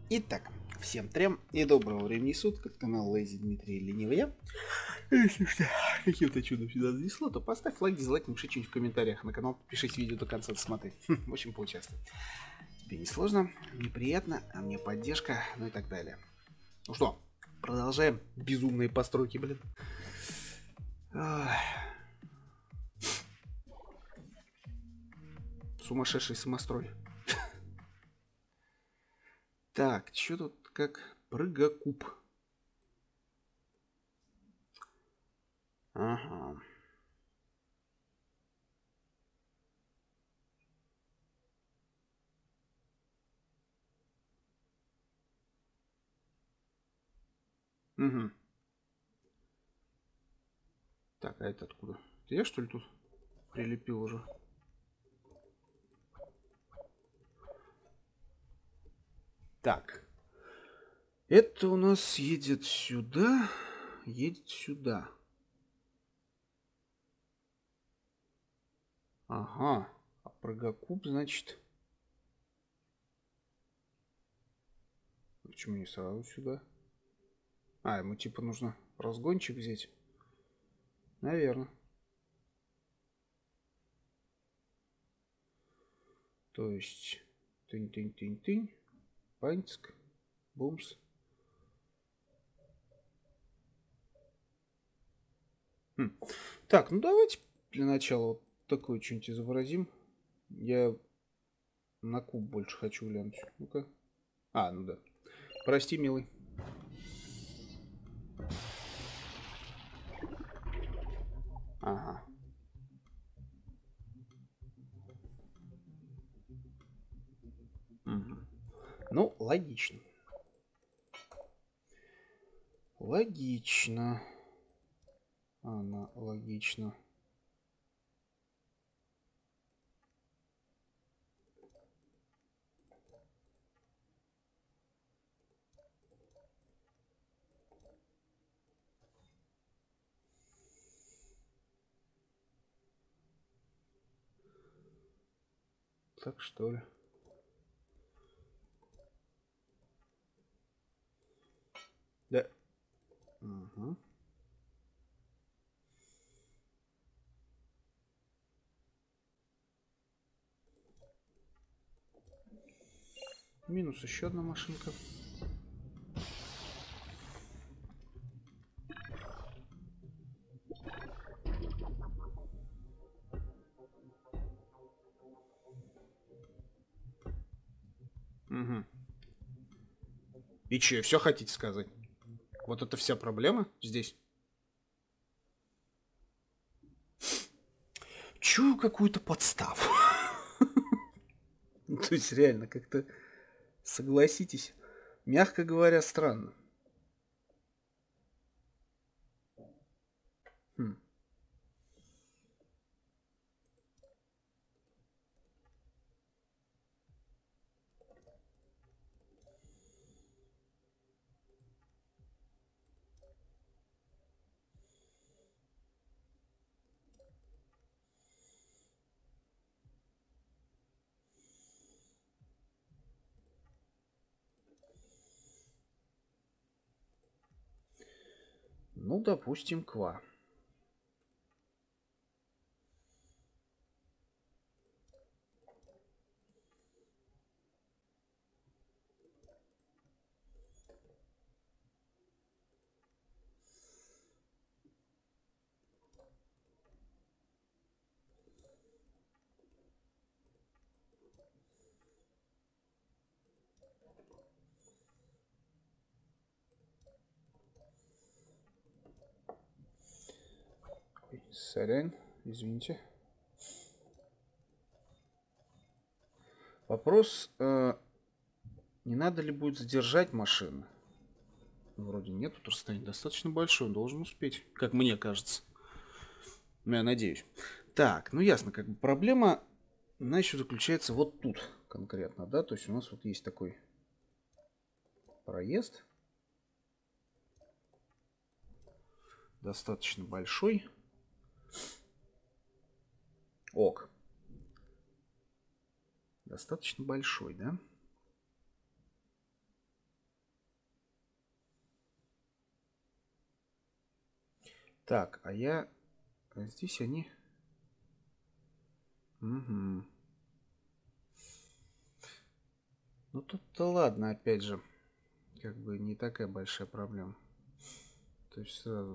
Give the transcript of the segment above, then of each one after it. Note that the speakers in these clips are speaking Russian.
Итак, всем трем и доброго времени суток. Это канал Lazy Дмитрий Ленивый я. Если что, каким-то чудом сюда занесло, то поставь лайк, дизлайк, напиши что-нибудь в комментариях на канал, подпишись видео до конца, досмотри. В общем, поучаствуй. Тебе не сложно, мне приятно, а мне поддержка, ну и так далее. Ну что, продолжаем безумные постройки, блин. Сумасшедший самострой. Так, что тут как прыгокуб? Ага. Угу. Так, а это откуда? Это я, что ли, тут прилепил уже? Так. Это у нас едет сюда. Едет сюда. Ага. А прыгокуб, значит... Почему не сразу сюда? А, ему типа нужно разгончик взять. Наверное. То есть... Тынь-тынь-тынь-тынь. Панцк. Бумс. Так, ну давайте для начала вот такое что-нибудь изобразим. Я на куб больше хочу глянуть. Ну-ка. А, ну да. Прости, милый. Ага. Угу. Ну, логично. Логично. Аналогично. Так что ли? Да. Угу. Минус еще одна машинка. Угу. И че, все хотите сказать? Вот это вся проблема здесь? Чую какую-то подставу. То есть реально как-то, согласитесь, мягко говоря, странно. Ну, допустим, ква. Сорян, извините. Вопрос, не надо ли будет задержать машину? Вроде нет, тут расстояние достаточно большое, он должен успеть, как мне кажется. Ну, я надеюсь. Так, ну ясно, как бы проблема, она еще заключается вот тут конкретно, да? То есть у нас вот есть такой проезд. Достаточно большой. Ок. Достаточно большой, да? Так, а я... Здесь они... Угу. Ну тут-то ладно, опять же. Как бы не такая большая проблема. То есть сразу...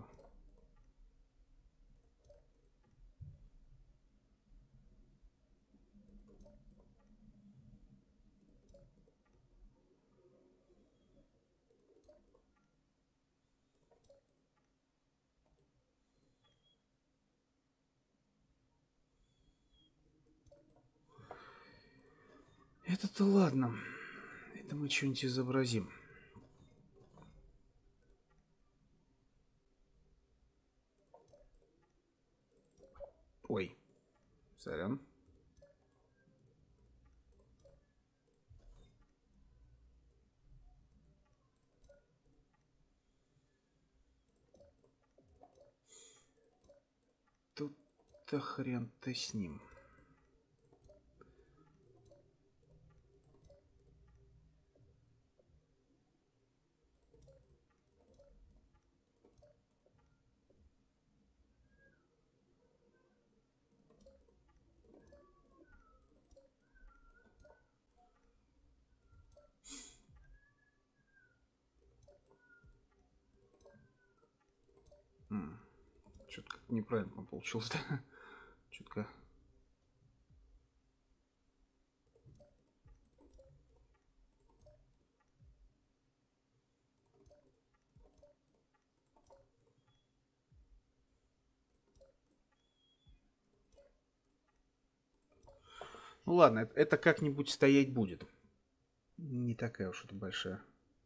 Это-то ладно. Это мы что-нибудь изобразим. Ой, сорян. Тут-то хрен-то с ним. Что-то как-то неправильно получилось, да? Чутка. Ну ладно, это как-нибудь стоять будет. Не такая уж это большая.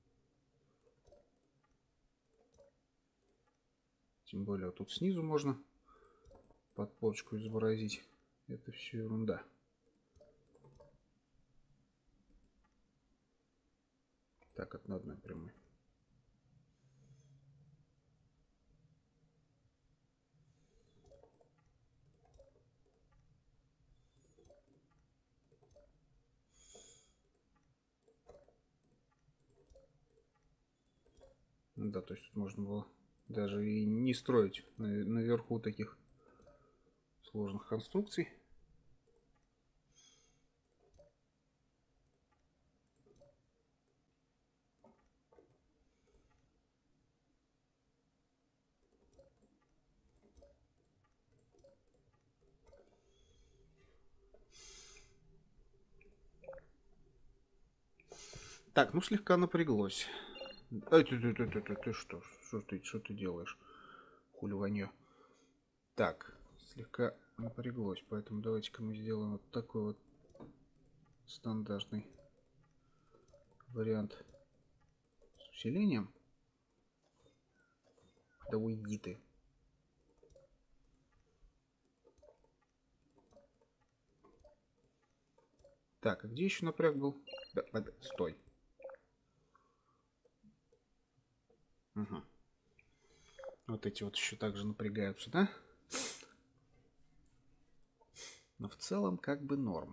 Тем более вот тут снизу можно подпорочку изобразить. Это все ерунда. Так, от одной прямой. Да, то есть тут можно было даже и не строить наверху таких сложных конструкций. Так, ну слегка напряглось. Ты что? Что ты делаешь? Хуливанье. Так, слегка напряглось, поэтому давайте-ка мы сделаем вот такой вот стандартный вариант с усилением. Да уйди ты. Так, а где еще напряг был? Да, стой. Угу. Вот эти вот еще также напрягаются, да? Но в целом как бы норм.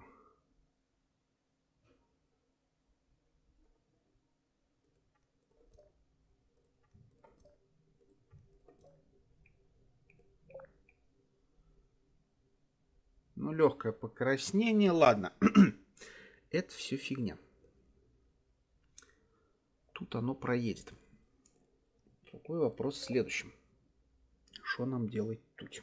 Ну, легкое покраснение, ладно. Это все фигня. Тут оно проедет. Другой вопрос в следующем. Что нам делать тут?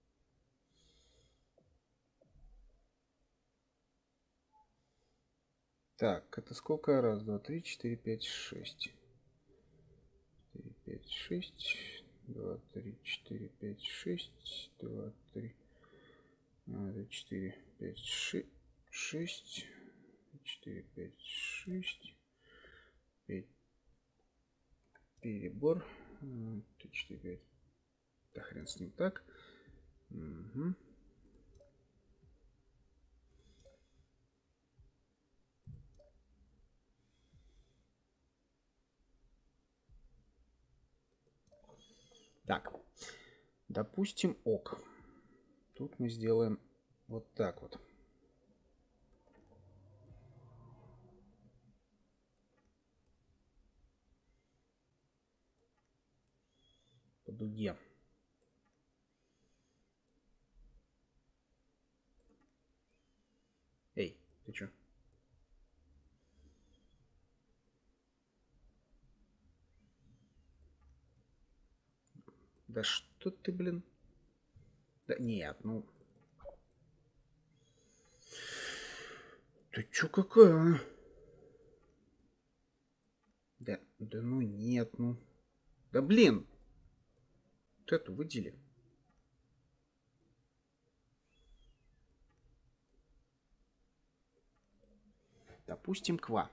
Так, это сколько? Раз, два, три, четыре, пять, шесть. 4, 5, 6. 2, 3, 4, 5, 6. 2, 3, 4, 5, 6. 6. 4, 5, 6. 5. Перебор. 3, 4, 5. Да хрен с ним так. Угу. Так, допустим, ок. Тут мы сделаем вот так вот. По дуге. Ты чё? Да что ты, блин? Да нет, ну... Ты чё какая, а? Да ну нет, ну... Да блин! Вот эту выдели. Допустим, ква.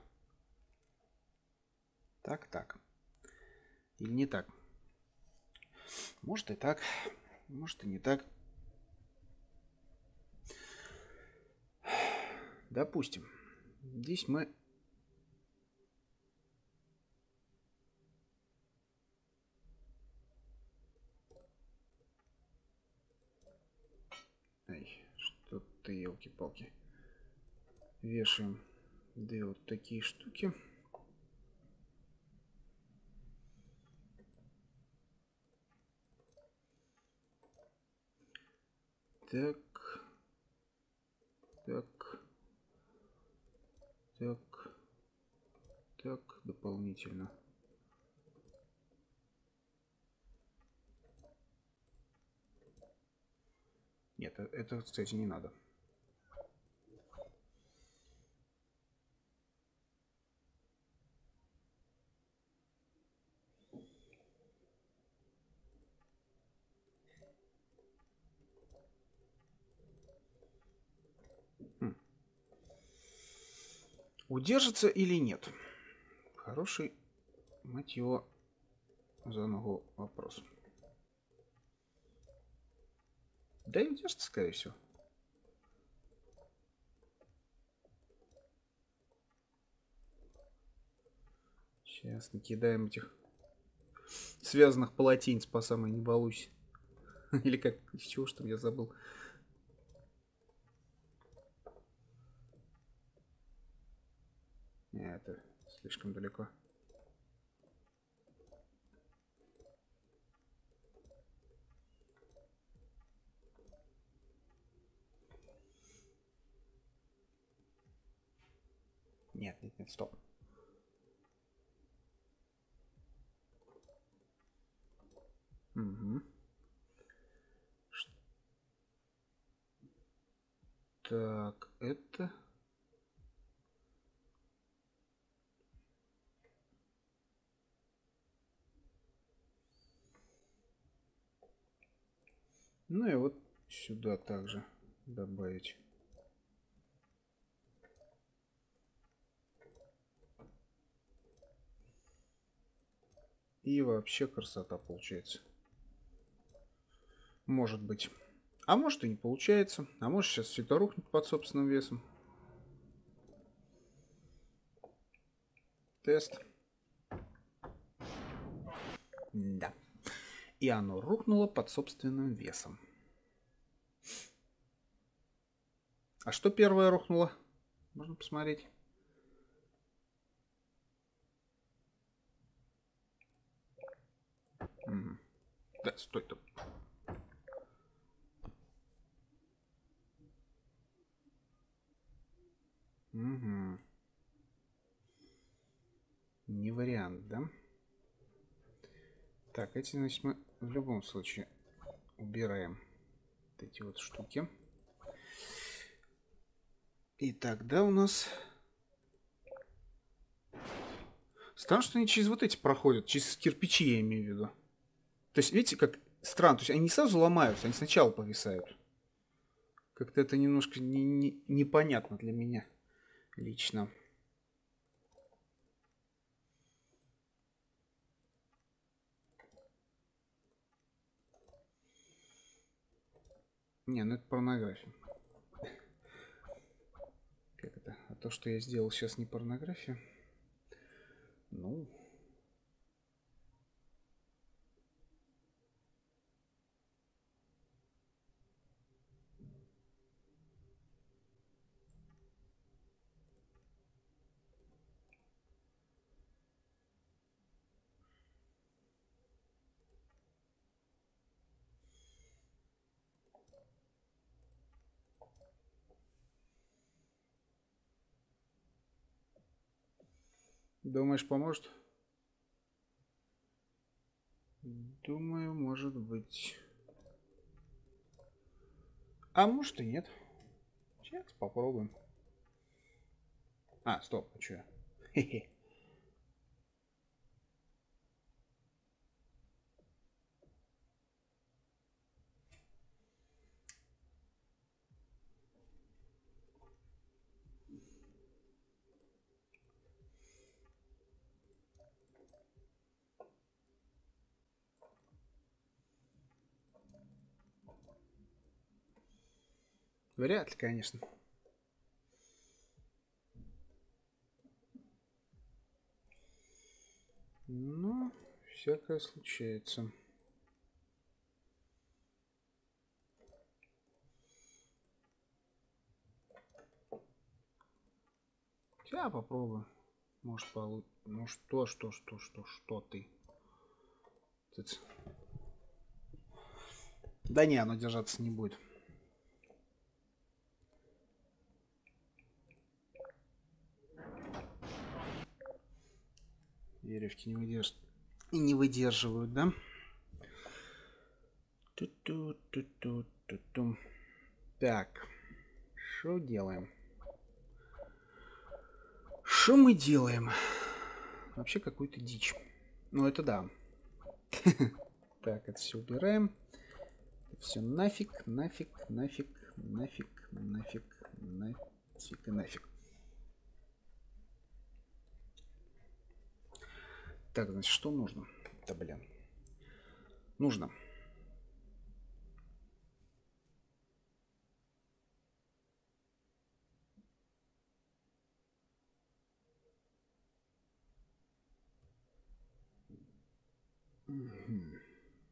Так. Или не так? Может и так, может и не так. Допустим, здесь мы... Ай, что-то, елки-палки. Вешаем две вот такие штуки. Так. Так, дополнительно. Нет, это, кстати, не надо. Удержится или нет? Хороший, мать его, за ногу вопрос. Да и удержится, скорее всего. Сейчас накидаем этих связанных полотенец по самой не балуйся. Или как, из чего, что я забыл. Не, это слишком далеко. Нет, стоп. Угу. Так, это... Ну и вот сюда также добавить. И вообще красота получается. Может быть. А может и не получается. А может сейчас все это рухнет под собственным весом. Тест. Да. И оно рухнуло под собственным весом. А что первое рухнуло? Можно посмотреть. Угу. Да, стой там. Угу. Не вариант, да? Так, эти, значит, мы в любом случае убираем вот эти вот штуки. И тогда у нас... Странно, что они через вот эти проходят, через кирпичи, я имею в виду. То есть, видите, как странно, то есть они не сразу ломаются, они сначала повисают. Как-то это немножко непонятно для меня лично. Не, ну это порнография. Как это? А то, что я сделал сейчас, не порнография? Ну... Думаешь, поможет? Думаю, может быть. А может и нет. Сейчас попробуем. А, стоп, а что? Хе-хе. Вряд ли, конечно. Но всякое случается. Сейчас попробую. Может получится. Ну что ты? Цыц. Да не, оно держаться не будет. Веревки не выдержат. И не выдерживают, да? Ту-ту-ту-ту-ту-ту. Так. Что делаем? Что мы делаем? Вообще какую-то дичь. Ну, это да. Так, это все убираем. Все нафиг, нафиг, нафиг, нафиг, нафиг, нафиг и нафиг. Так, значит, что нужно? Да, блин. Нужно. Угу.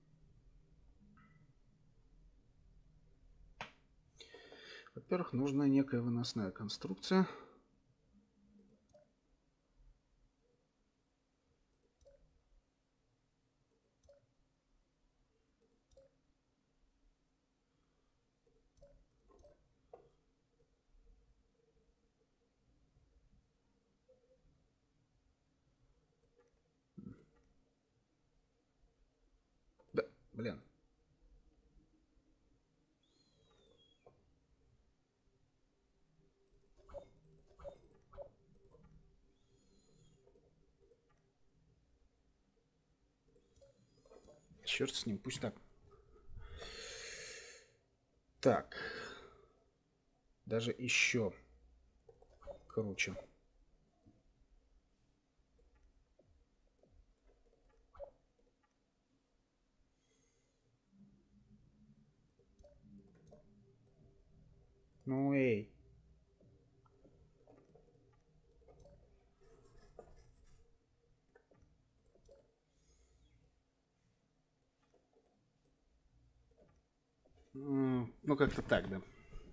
Во-первых, нужна некая выносная конструкция. Да, блин. Черт с ним, пусть так. Так. Даже еще круче. Ну эй. Ну как-то так, да.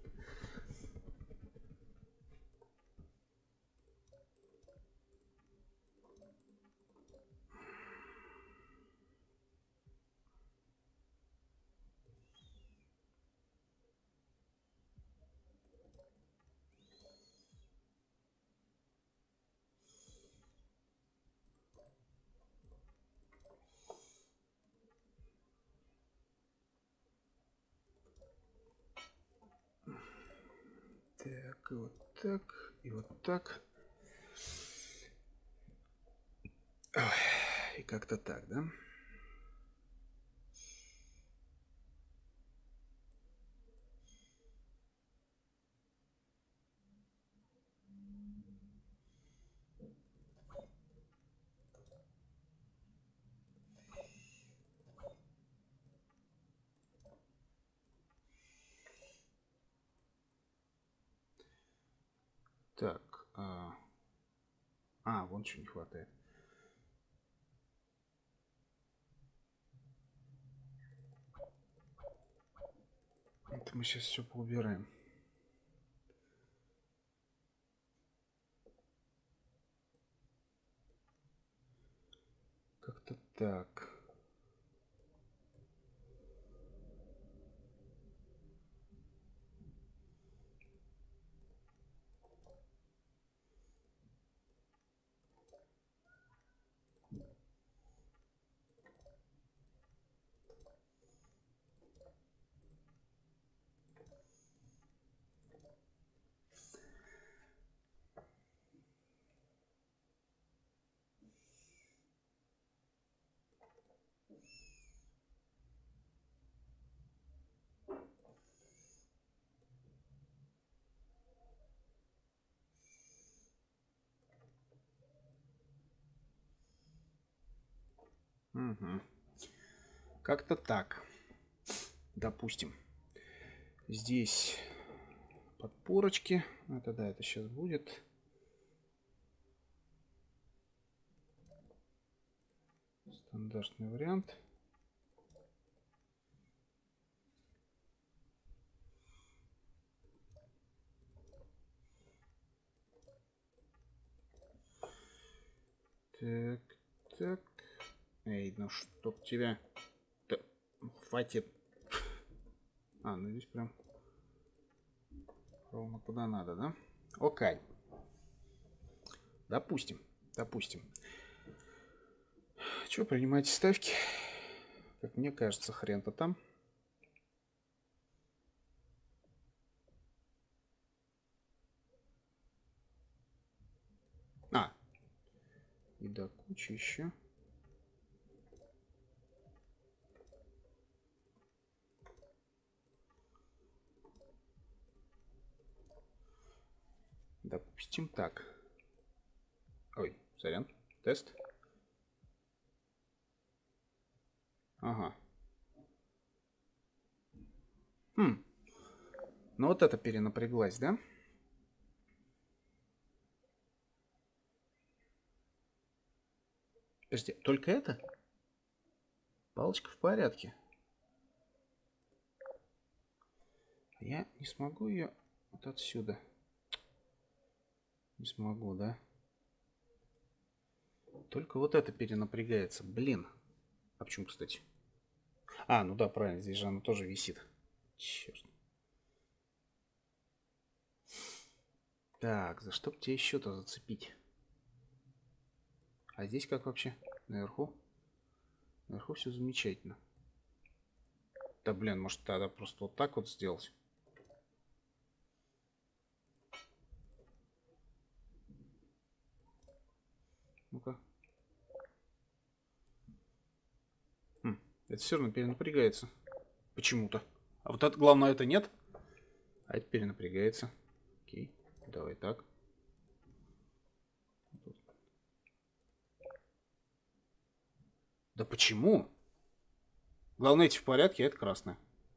Так, и вот так, и вот так. Ой, и как-то так, да? Так, вон что не хватает. Это мы сейчас все поубираем. Как-то так. Угу. Как-то так. Допустим. Здесь подпорочки. Это да, это сейчас будет. Стандартный вариант. Так, так. Эй, ну чтоб тебя... Да, хватит. А, ну здесь прям ровно куда надо, да? Окей. Допустим. Допустим. Че, принимайте ставки? Как мне кажется, хрен-то там. А. И до кучи еще. Допустим так. Ой, сорян. Тест. Ага. Ну вот это перенапряглась, да? Подожди, только это? Палочка в порядке. Я не смогу ее вот отсюда. Не смогу, да? Только вот это перенапрягается. Блин. А почему, кстати? А, ну да, правильно. Здесь же она тоже висит. Черт. Так, за что бы тебе еще-то зацепить? А здесь как вообще? Наверху? Наверху все замечательно. Да блин, может тогда просто вот так вот сделать? Ну-ка. Это все равно перенапрягается. Почему-то. А вот это, главное, это нет. А это перенапрягается. Окей. Давай так. Да почему? Главное, эти в порядке, а это красное.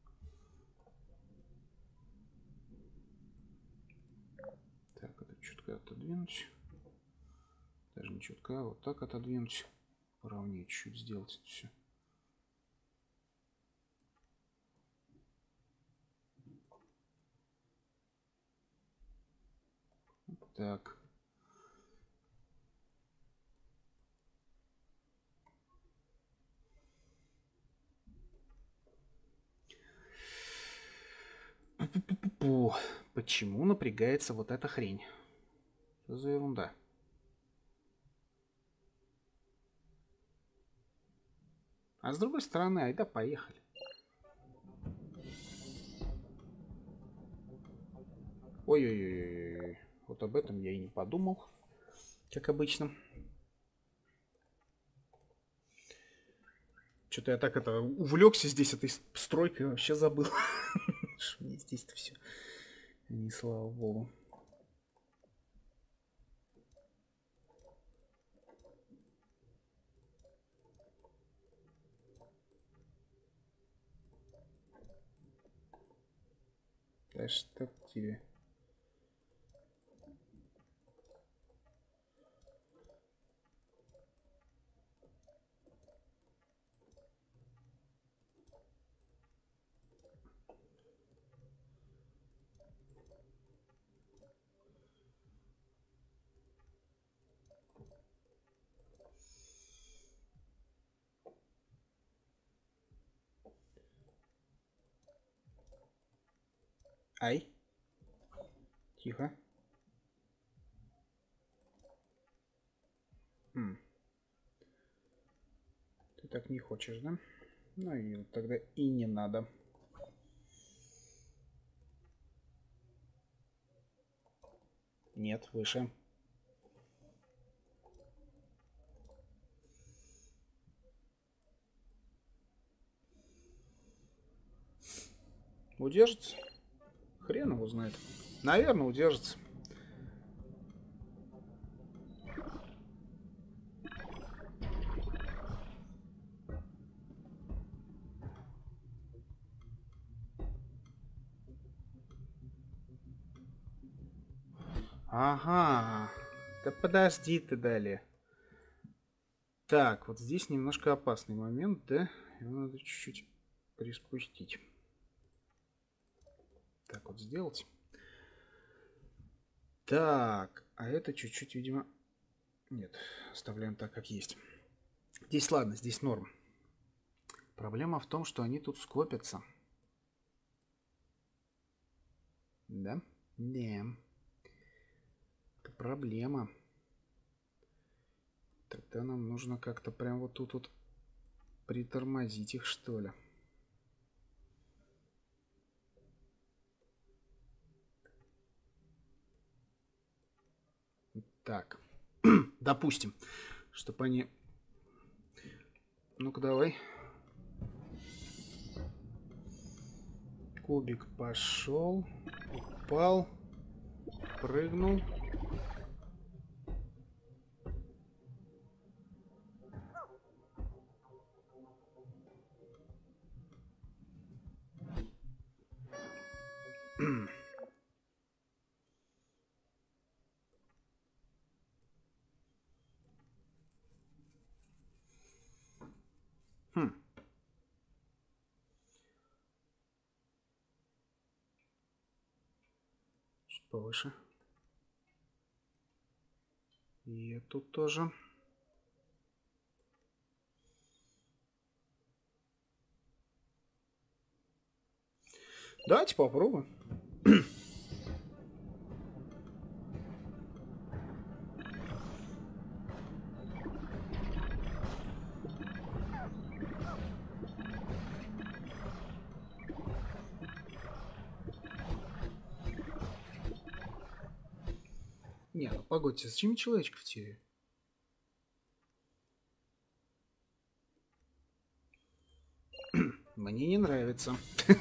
Так, это чутка отодвинуть. Даже не чутка, а вот так отодвинуть. Поровнее чуть-чуть сделать это все. Так. Почему напрягается вот эта хрень? Что за ерунда? А с другой стороны, айда поехали. Ой-ой-ой. Вот об этом я и не подумал. Как обычно. Что-то я так это увлекся здесь этой стройкой, вообще забыл. Что мне здесь-то все. Не слава богу. Да что тебе. Ай. Тихо. Ты так не хочешь, да? Ну и тогда и не надо. Нет, выше. Удержится? Хрен его знает. Наверное, удержится. Ага. Да подожди ты далее. Так, вот здесь немножко опасный момент, да? Его надо чуть-чуть приспустить. Так вот сделать. Так, а это чуть-чуть, видимо... Нет, оставляем так, как есть. Здесь ладно, здесь норм. Проблема в том, что они тут скопятся. Да? Не. Это проблема. Тогда нам нужно как-то прям вот тут вот притормозить их, что ли. Так. Допустим, чтобы они... Ну-ка, давай. Кубик пошел. Упал. Прыгнул. Хм. Чуть повыше. И тут тоже. Давайте попробуем. Не, ну погодьте, зачем я человечков теряю? Мне не нравится.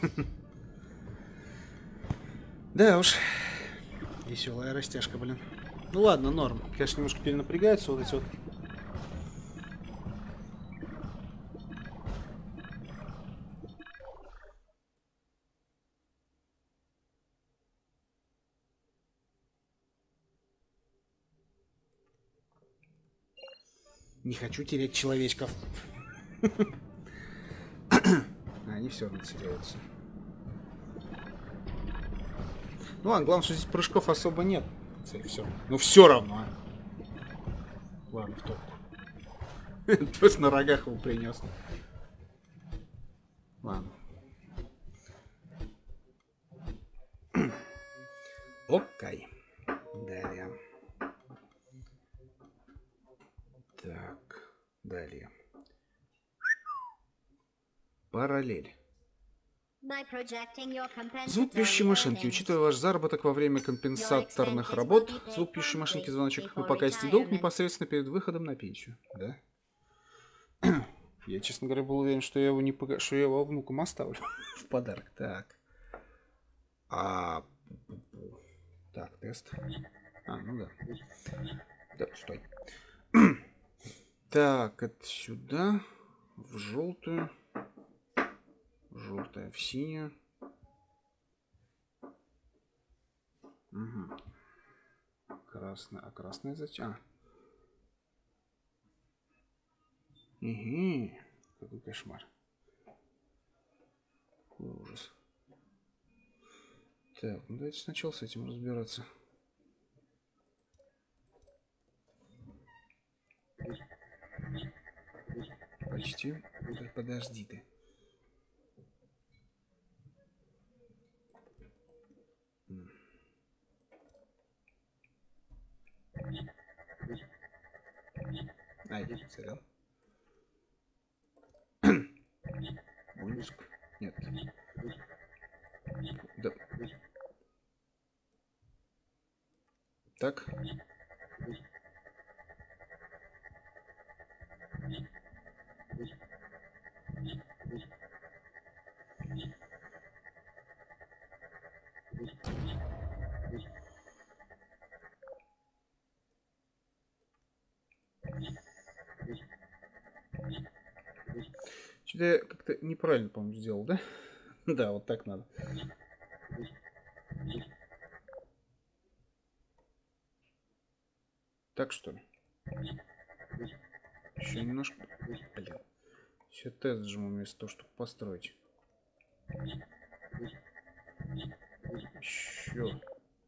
Да уж. Веселая растяжка, блин. Ну ладно, норм. Конечно, немножко перенапрягаются вот эти вот. Не хочу терять человечков. Они все равно теряются. Ну ладно, главное, что здесь прыжков особо нет. Все. Ну все равно. Ладно, в топку. Просто на рогах его принес. Ладно. Окей. Далее. Так. Далее. Параллель. Звук пишущей машинки. Учитывая ваш заработок во время компенсаторных работ, звук пишущей машинки звоночек вы погасите долг непосредственно перед выходом на пенсию. Да? Я, честно говоря, был уверен, что я его не пога... что я его внукам оставлю в подарок. Так. Так, тест. Ну да. Да, стой. Так, это сюда. В желтую. Желтая в синюю. Угу. Красная. А красная зачем? Угу. Какой кошмар. Какой ужас. Так, ну давайте сначала с этим разбираться. Почти. Так, подожди ты. Ай, сорян. Бонуск. Нет. Да. Так. Что-то я как-то неправильно, по-моему, сделал, да? Да, вот так надо. Так что ли? Еще немножко. Блин. Все тест жму вместо того, чтобы построить. Еще.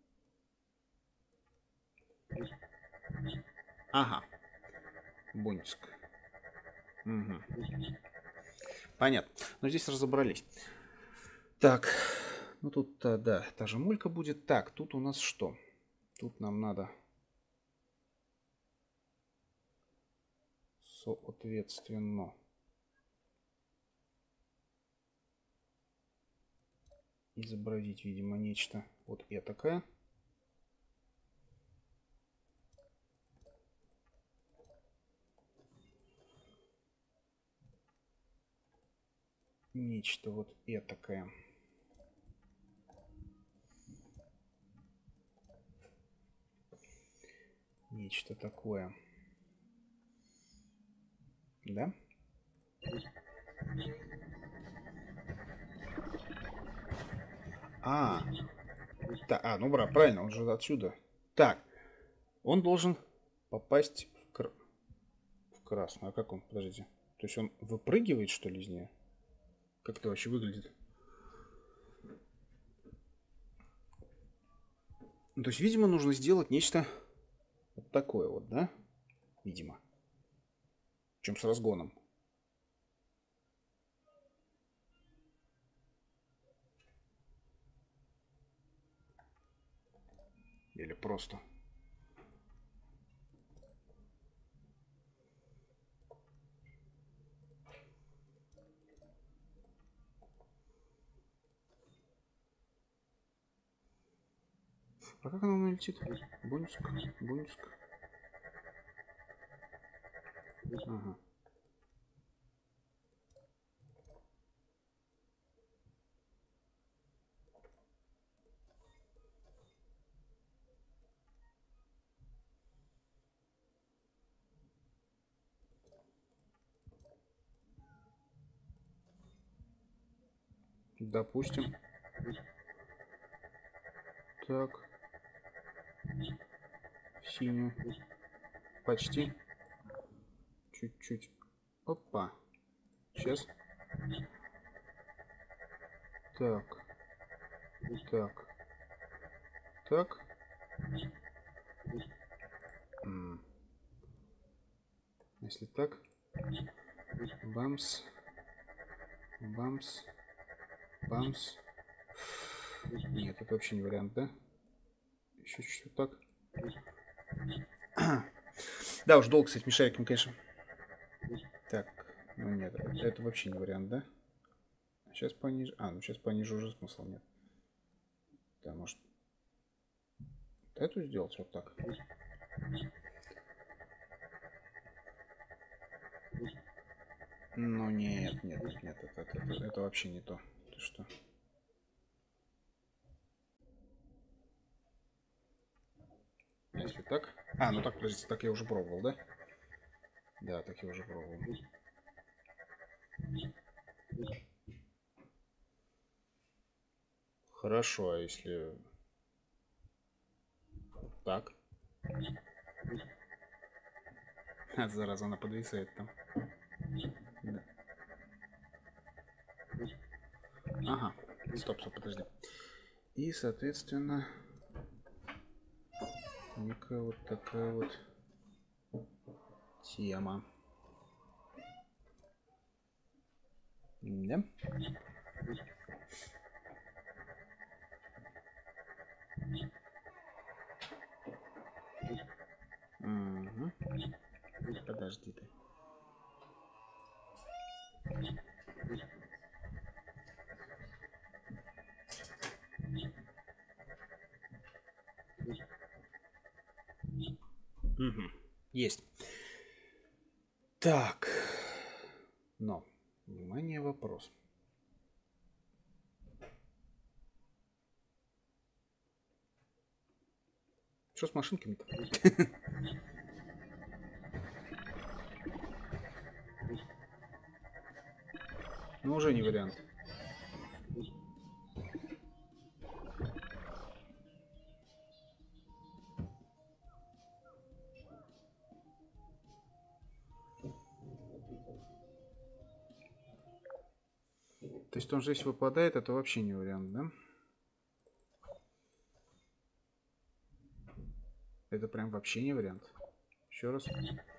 Ага. Бунтиск. Угу. Понятно. Но здесь разобрались. Так. Ну тут, да, та же мулька будет. Так, тут у нас что? Тут нам надо соответственно изобразить, видимо, нечто вот этакое. Нечто вот этакое. Нечто такое. Да? Ну брат, правильно, он же отсюда. Так, он должен попасть в красную. А как он? Подождите. То есть он выпрыгивает, что ли, из нее? Как это вообще выглядит? Ну, то есть, видимо, нужно сделать нечто вот такое вот, да? Видимо. Причем с разгоном. Или просто. А как она летит? Бунтиск, Бунтиск. Ага. Допустим. Так. Синюю. Почти. Чуть-чуть. Опа. Сейчас. Так. Так. Так. Если так. Бамс. Бамс. Бамс. Нет, это вообще не вариант, да? Еще чуть-чуть так. Да, уж долго с этими шариками, конечно. Так, ну нет, это вообще не вариант, да? Сейчас пониже. Ну сейчас пониже уже смысла нет. Да, может эту сделать вот так. Ну нет, это вообще не то. Ты что? Если так. Ну так, подождите, так я уже пробовал, да? Да, так я уже пробовал. Хорошо, а если так? Зараза, она подвисает там. Да. Ага, стоп, подожди. И, соответственно, некая вот такая вот тема. Да? Угу. Подожди ты. Угу. Есть. Так. Но. Внимание, вопрос. Что с машинками-то? Ну, уже не вариант. То есть он здесь выпадает, это вообще не вариант, да? Это прям вообще не вариант. Еще раз.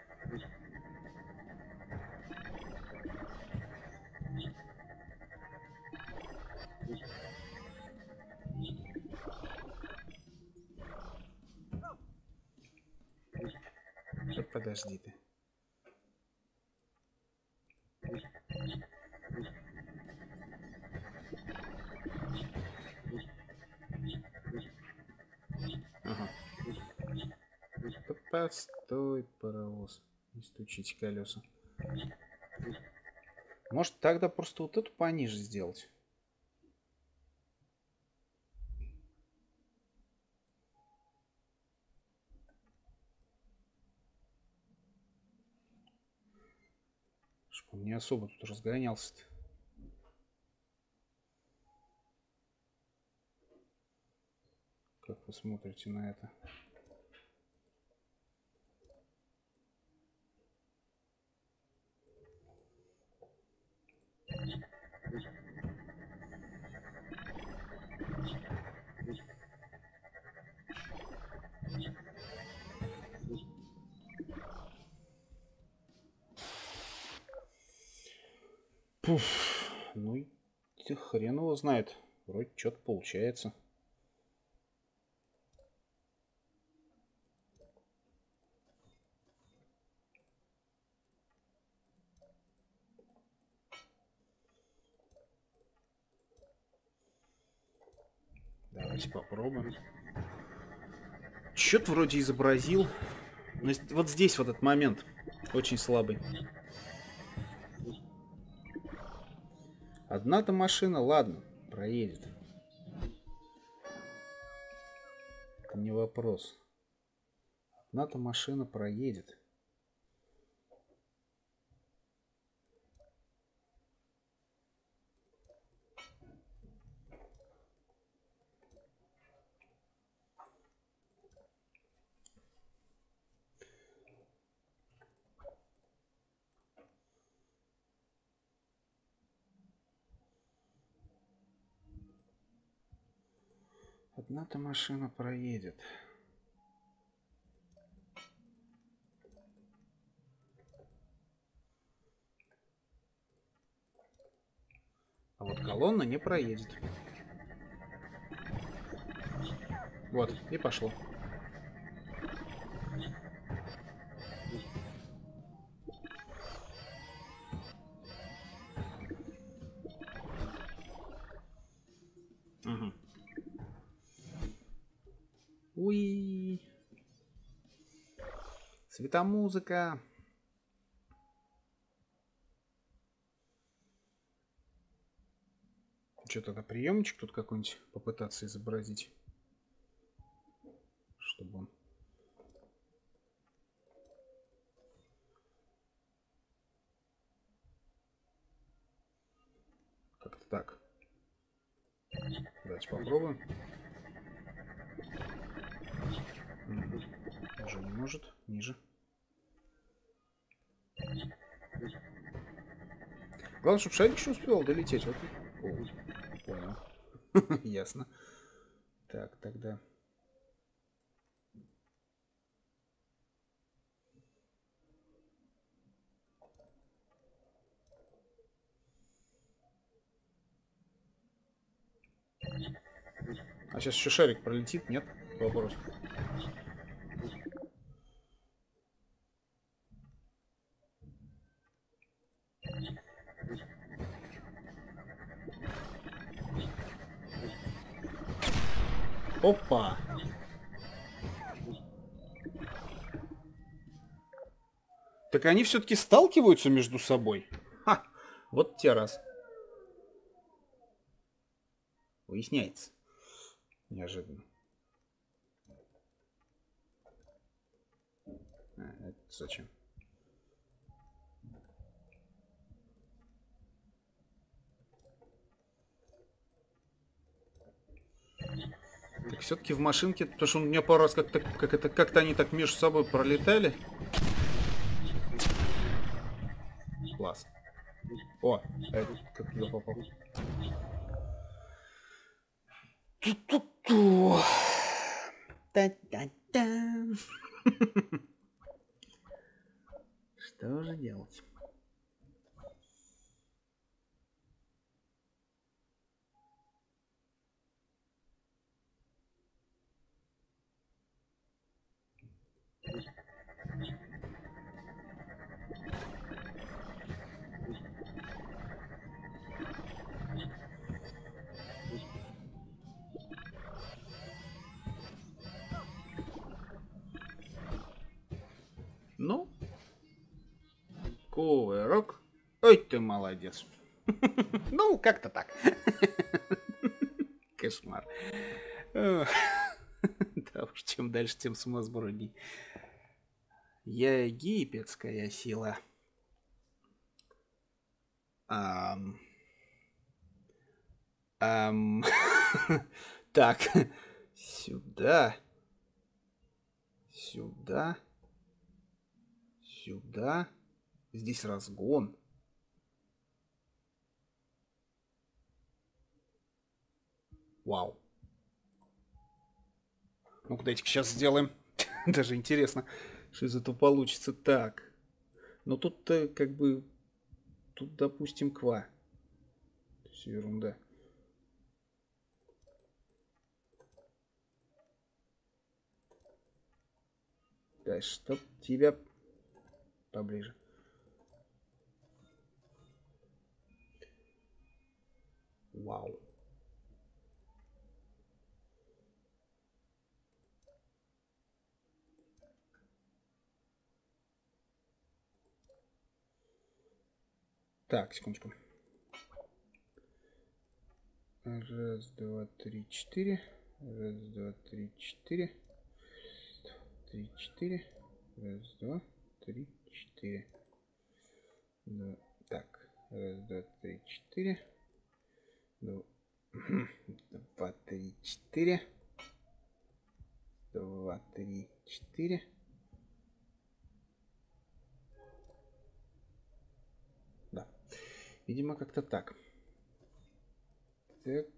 Подожди ты. Ага. Да постой, паровоз. Не стучите колеса. Может тогда просто вот эту пониже сделать? Чтобы он не особо тут разгонялся-то. Как вы смотрите на это? Пуф, ну и хрен его знает. Вроде что-то получается. Давайте попробуем. Чё-то вроде изобразил. Но вот здесь вот этот момент очень слабый. Одна-то машина, ладно, проедет. Это не вопрос. Одна-то машина проедет. Одна-то машина проедет. А вот колонна не проедет. Вот, и пошло. Угу. Уи. Светомузыка. Что-то на приемничек тут какой-нибудь попытаться изобразить, чтобы он... Как-то так. Давайте попробуем. Уже не может. Ниже. Главное, чтобы шарик еще успевал долететь. Вот. О, понял. Ясно. Так, тогда... А сейчас еще шарик пролетит, нет? Вопрос. Опа! Так они все-таки сталкиваются между собой? Ха! Вот те раз. Выясняется. Неожиданно. Это зачем? Так все-таки в машинке, потому что у меня пару раз как-то они так между собой пролетали. Класс. О, как туда попал? Ту-ту-ту. Та-та-та. Что же делать? Ну, кувырок. Ой, ты молодец. Ну, как-то так. Кошмар. Да уж, чем дальше, тем сумасбродней. Египетская сила. Ам. Ам. Так. Сюда. Сюда. Сюда. Здесь разгон. Вау. Ну-ка, дайте-ка сейчас сделаем. Даже интересно, что из этого получится. Так. Ну тут как бы... Тут, допустим, ква. Все ерунда. Да, чтоб тебя поближе. Вау. Так, секундочку. Раз, два, три, четыре. Раз, два, три, четыре. Три, четыре. Раз, два, три, четыре. Два. Так. Раз, два, три, четыре. Два, три, четыре. Два, три, четыре. Да. Видимо, как-то так. Так.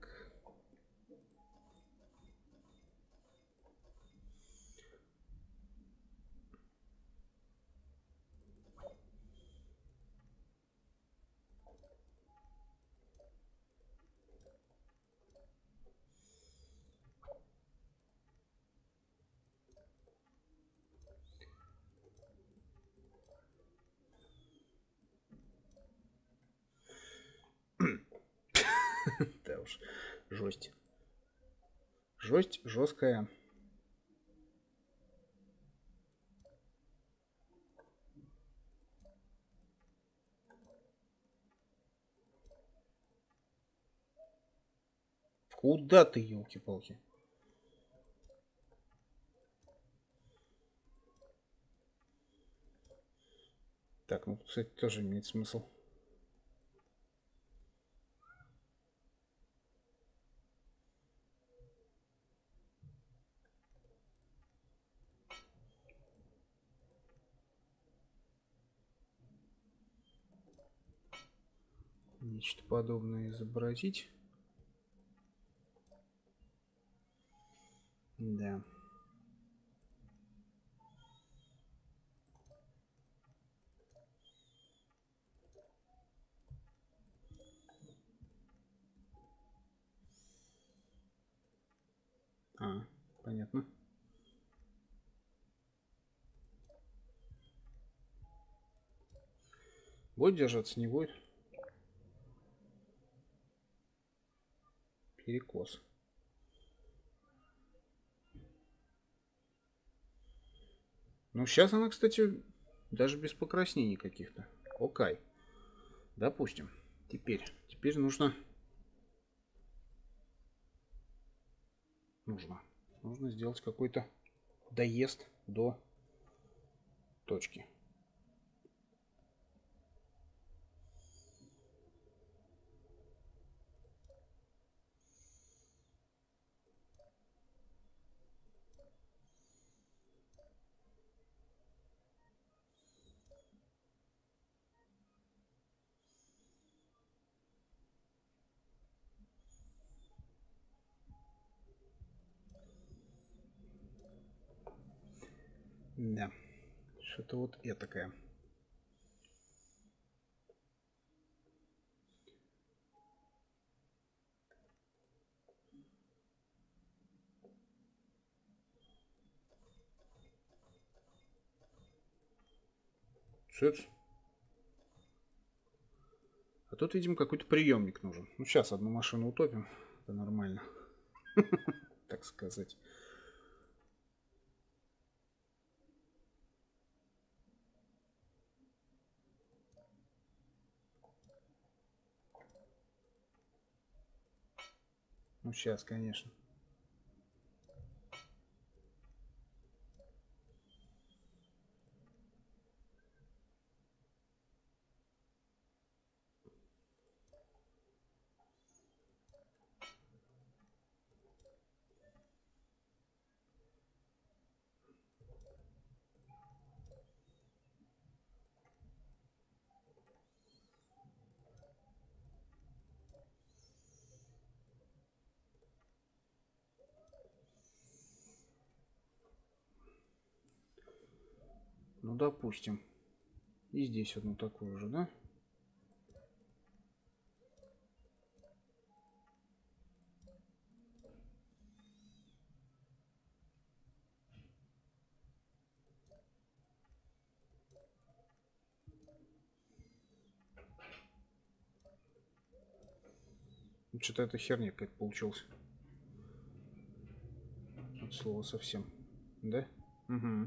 Да уж. Жесть. Жесть жесткая. Куда ты, елки-палки? Так, ну, кстати, тоже имеет смысл. Нечто подобное изобразить. Да. А, понятно. Будет держаться, не будет? Перекос. Ну, сейчас она, кстати, даже без покраснений каких-то. Окей. Допустим. Теперь нужно сделать какой-то доезд до точки. Да. Что-то вот этакое. Цец. А тут, видимо, какой-то приемник нужен. Ну, сейчас одну машину утопим. Это нормально. Так сказать. Ну, сейчас, конечно. Ну, допустим. И здесь одну такую же, да? Что-то это херня какая-то получилась. От слова совсем. Да? Угу.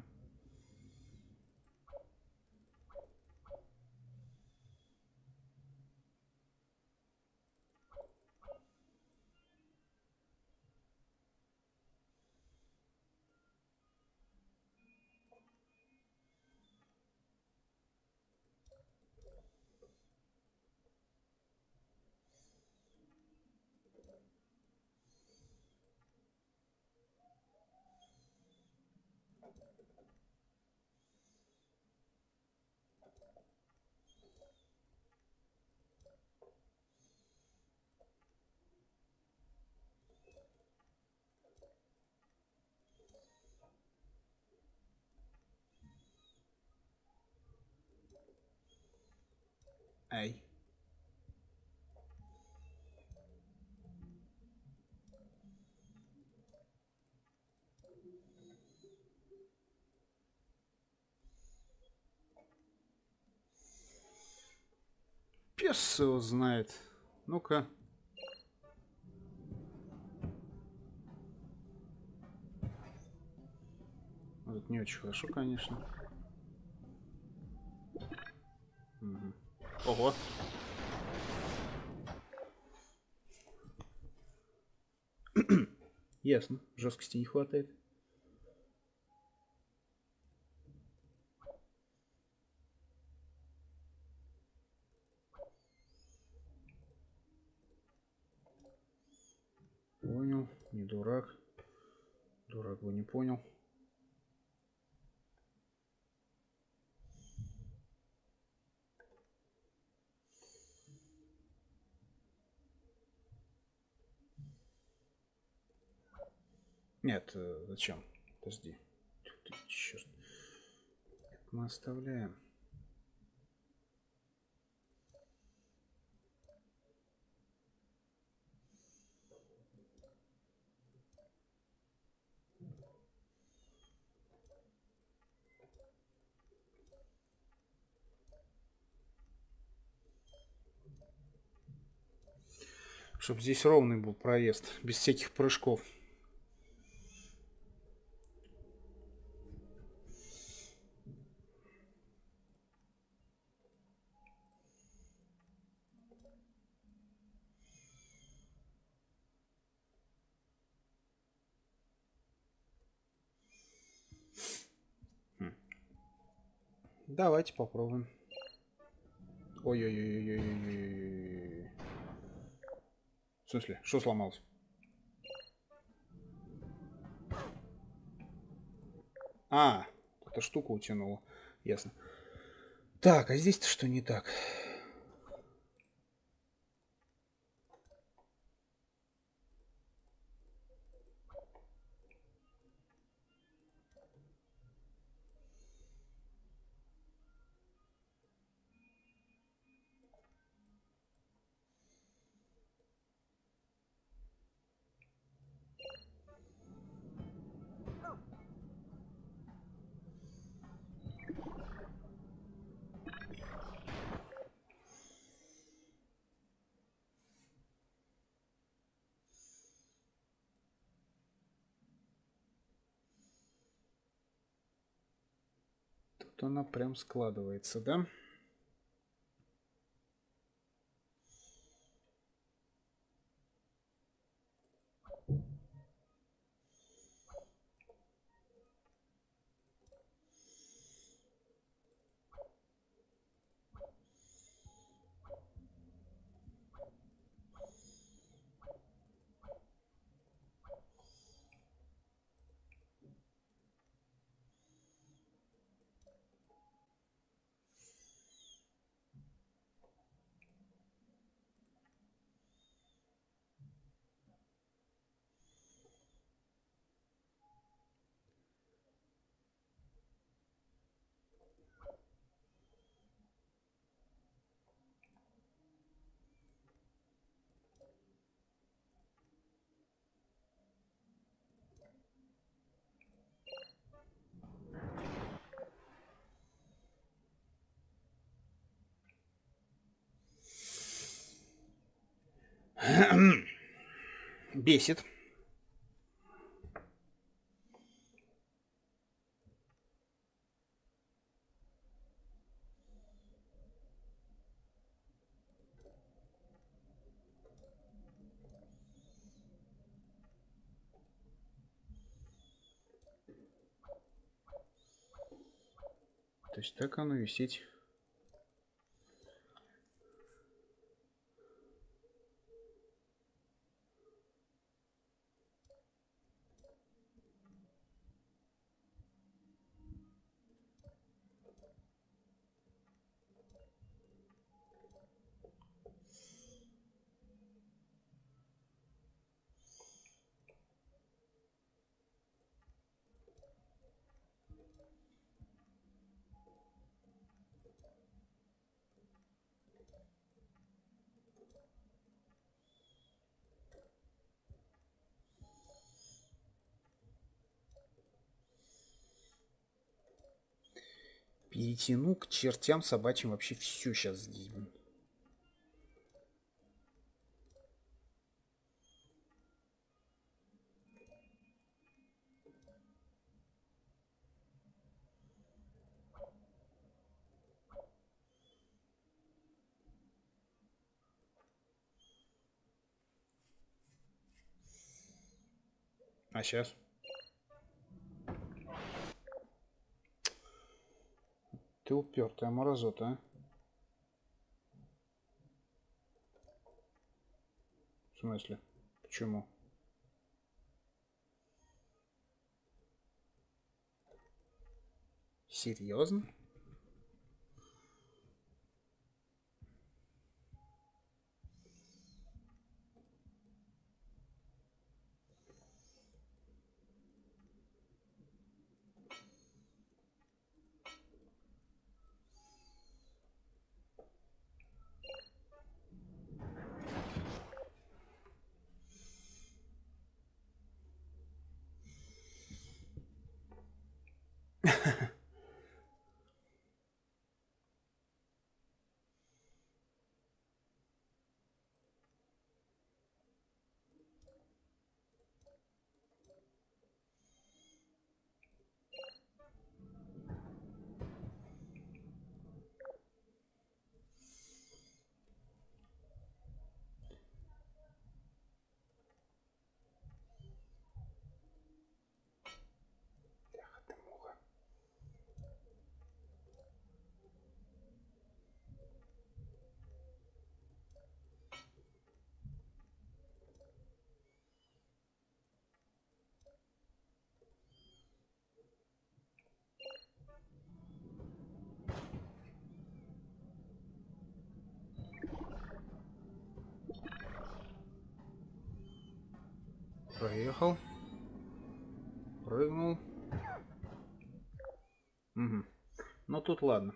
Ай. Пес его знает. Ну-ка. Это не очень хорошо, конечно. Угу. Ого. Ясно. Жесткости не хватает. Понял. Не дурак. Дурак бы не понял. Нет, зачем? Подожди. Черт. Это мы оставляем. Чтобы здесь ровный был проезд, без всяких прыжков. Давайте попробуем. Ой-ой-ой-ой-ой-ой-ой. В смысле? Что сломалось? А, эта штука утянула. Ясно. Так, а здесь-то что не так? Тут она прям складывается, да? Бесит. То есть так оно висеть. Перетяну к чертям собачьим вообще все сейчас здесь. А сейчас? Ты упертая морозота, а? В смысле? Почему? Серьезно? Проехал. Прыгнул. Угу. Ну тут ладно.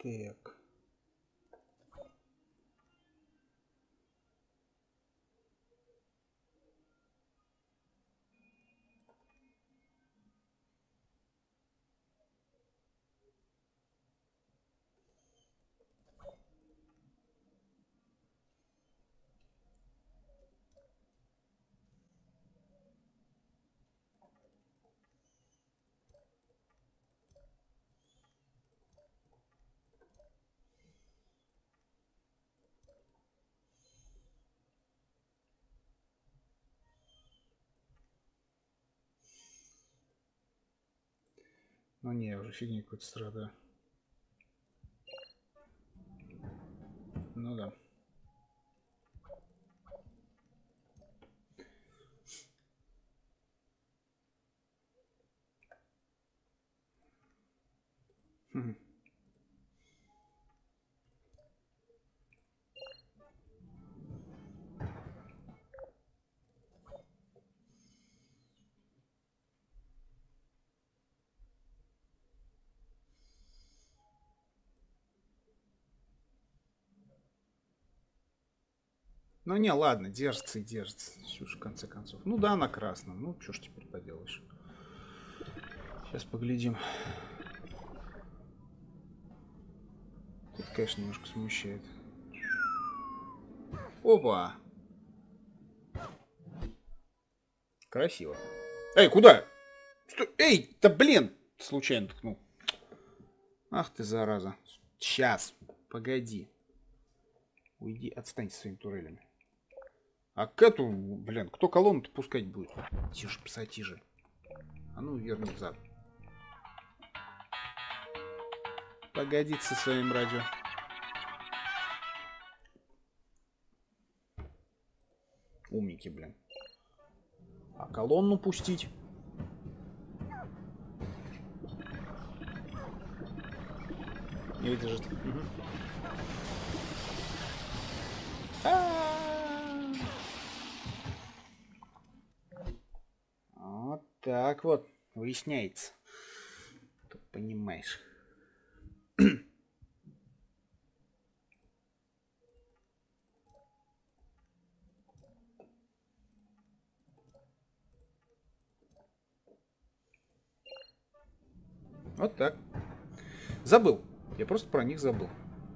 Так. Ну не, я уже фигней какой-то страдаю. Ну да. Хм. Ну не, ладно, держится и держится. Все же, в конце концов. Ну да, на красном. Ну, что ж теперь поделаешь. Сейчас поглядим. Тут, конечно, немножко смущает. Опа! Красиво. Эй, куда? Стой! Эй, да блин! Случайно ткнул. Ах ты, зараза. Сейчас, погоди. Уйди, отстань со своими турелями. А к эту, блин, кто колонну-то пускать будет? Тише, пассатижи. А ну, верни взад. Погодите со своим радио. Умники, блин. А колонну пустить? Не выдержит. Угу. Вот так вот выясняется. Тут понимаешь. Вот так. Забыл. Я просто про них забыл.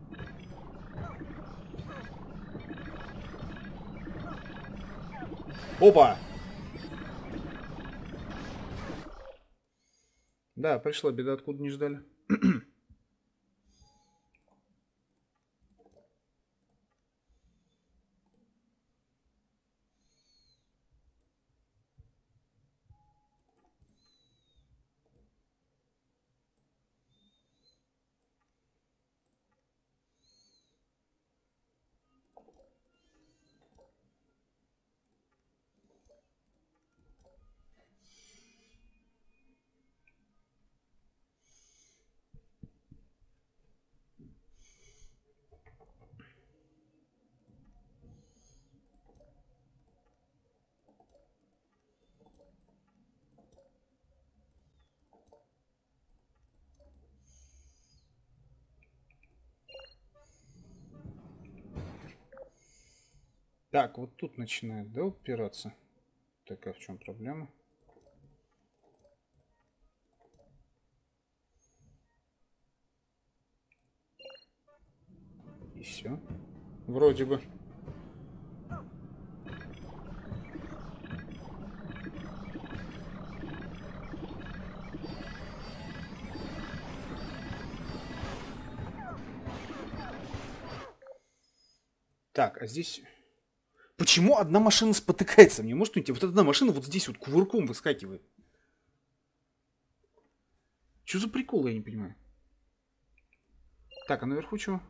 Опа! Да, пришла беда, откуда не ждали. Так, вот тут начинает, да, упираться. Так, а в чем проблема? И все. Вроде бы. Так, а здесь... Почему одна машина спотыкается? Мне может идти? Вот одна машина вот здесь вот кувырком выскакивает. Что за прикол, я не понимаю. Так, а наверху чего?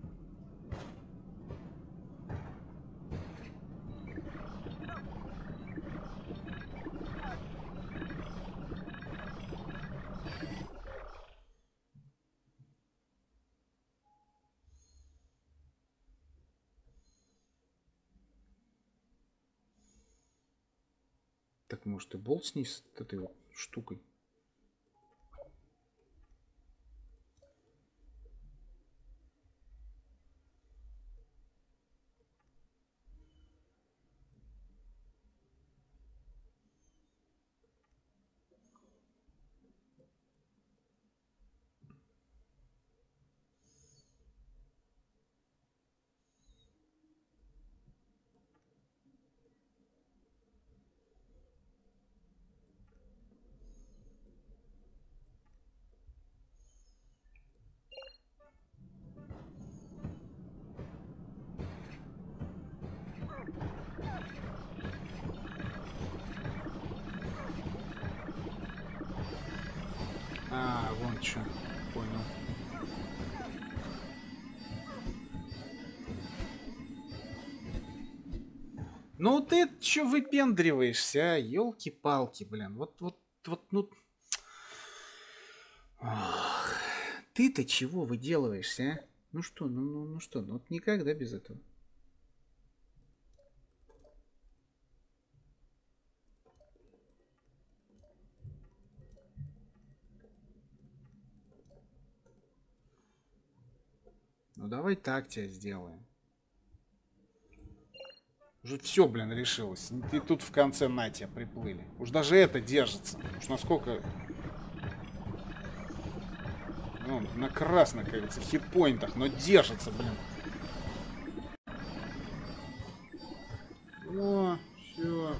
Так, может и болт с ней, с этой вот штукой. чё? Понял. Ну ты чё выпендриваешься, а? Ёлки-палки, блин. Вот, ну... Ох. Ты-то чего выделываешься, а? Ну что, ну что, ну вот никогда без этого. Ну давай так тебя сделаем. Уже все, блин, решилось. И тут в конце на тебя приплыли. Уж даже это держится. Уж насколько... Ну, на красных, как говорится, хитпоинтах, но держится, блин. О, все.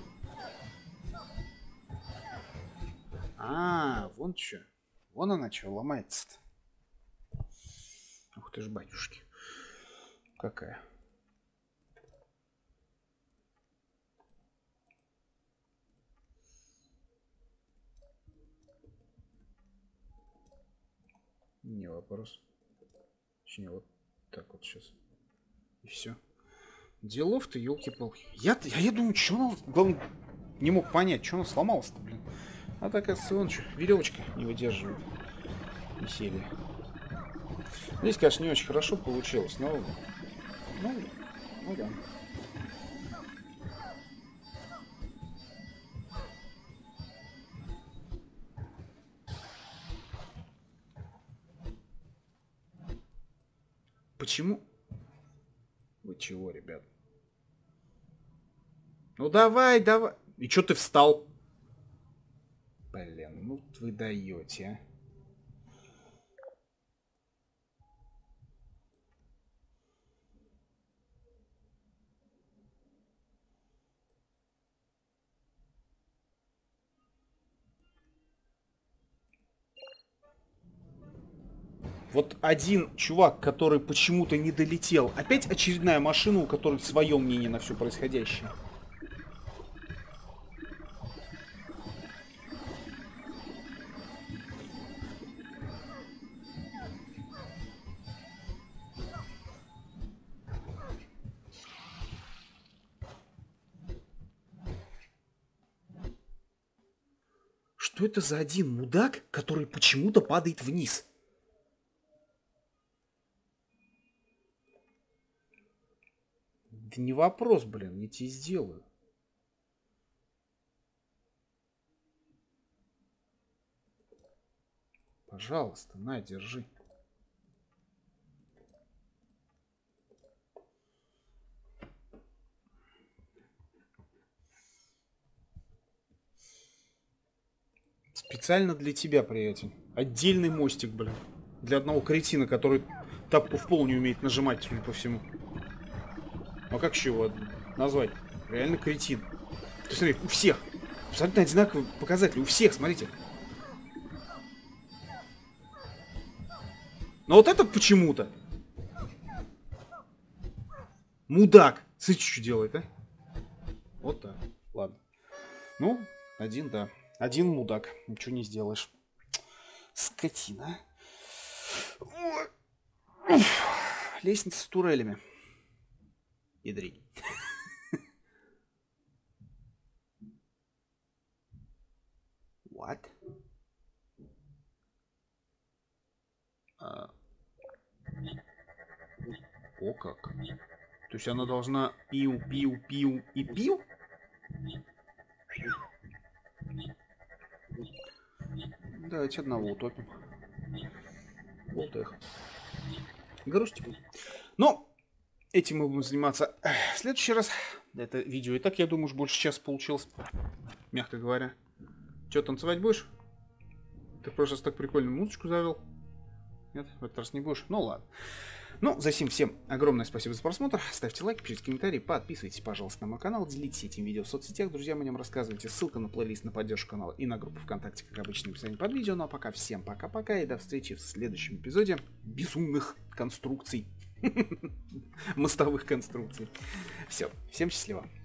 А, вон что. Вон она что, ломается-то. Ух ты ж, батюшки. Какая. Не вопрос. Точнее, вот так вот сейчас. И все. Делов-то, елки-палки. Я думаю, что он... Главное, не мог понять, что он сломался-то, блин. А так, оказывается, он что, веревочка не выдерживает веселье. Здесь, конечно, не очень хорошо получилось, но... Ну да. Почему? Вы чего, ребят? Ну давай. И чё ты встал? Блин, ну вы даете, а. Вот один чувак, который почему-то не долетел. Опять очередная машина, у которой свое мнение на все происходящее. Что это за один мудак, который почему-то падает вниз? Да не вопрос, блин, я тебе сделаю. Пожалуйста, на, держи. Специально для тебя, приятель. Отдельный мостик, блин. Для одного кретина, который тапку в пол не умеет нажимать, судя по всему. А как еще его назвать? Реально кретин. Ты смотри, у всех. Абсолютно одинаковые показатели. У всех, смотрите. Но вот этот почему-то. Мудак. Смотрите, что делает, а? Вот так. Ладно. Ну, один, да. Один мудак. Ничего не сделаешь. Скотина. Лестница с турелями. Ядрить. What? О как. То есть она должна пиу и пиу? Давайте одного утопим. Вот их. Грустик. Но этим мы будем заниматься в следующий раз. Это видео и так, я думаю, уж больше часа получилось. Мягко говоря. Че, танцевать будешь? Ты в прошлый раз так прикольно музычку завел. Нет, в этот раз не будешь. Ну ладно. Ну, за сим всем огромное спасибо за просмотр. Ставьте лайки, пишите комментарии, подписывайтесь, пожалуйста, на мой канал, делитесь этим видео в соцсетях, друзьям о нем рассказывайте. Ссылка на плейлист, на поддержку канала и на группу ВКонтакте, как обычно, в описании под видео. Ну а пока всем пока-пока и до встречи в следующем эпизоде безумных конструкций. Мостовых конструкций. Все, всем счастливо.